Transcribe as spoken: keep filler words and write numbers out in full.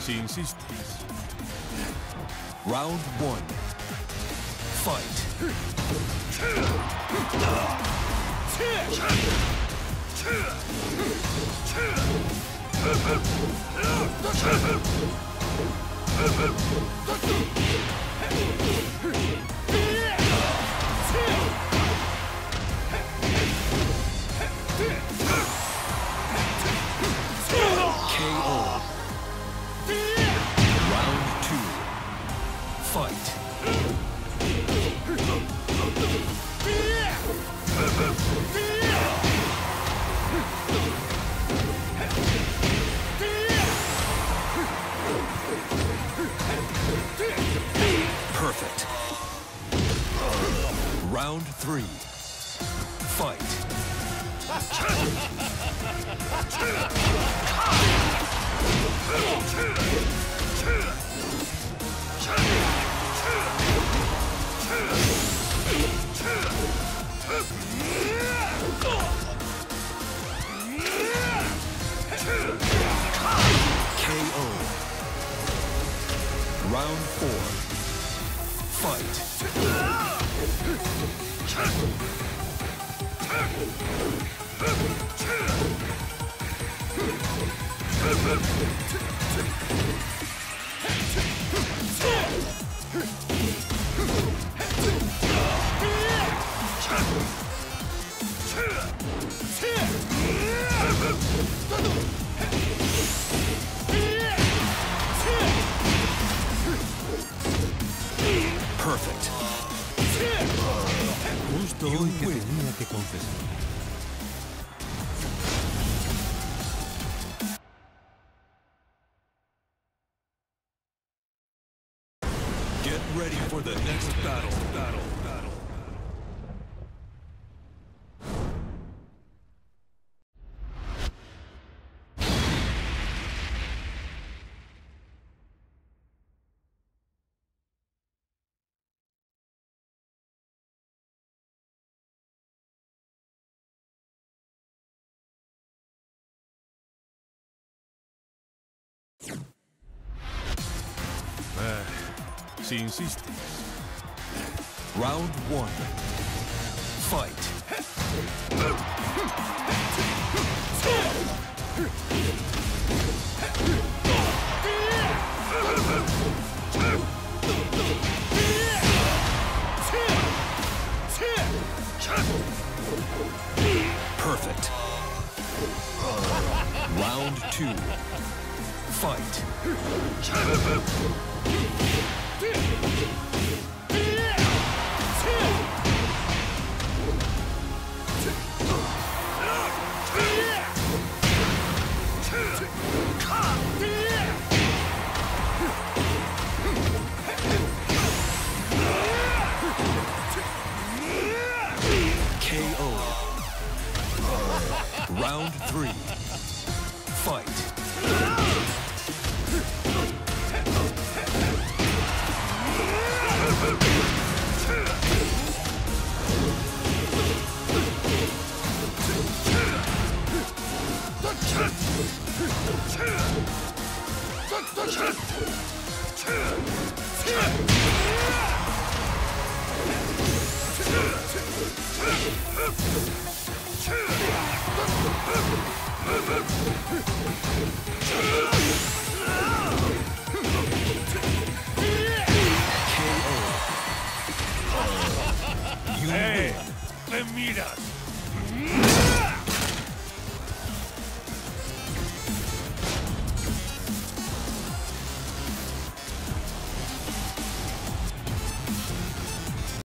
Si insistes. Round one. Fight. K O. Round two. Fight. Perfect. Round three. Fight. K O. Round four. Fight. Perfect. Justo hoy que tenía que confesar. Get ready for the next battle. Battle. Battle. Si insistes. Round one. Fight. Perfect. Round two. Fight. K O. Round three. Fight. Check!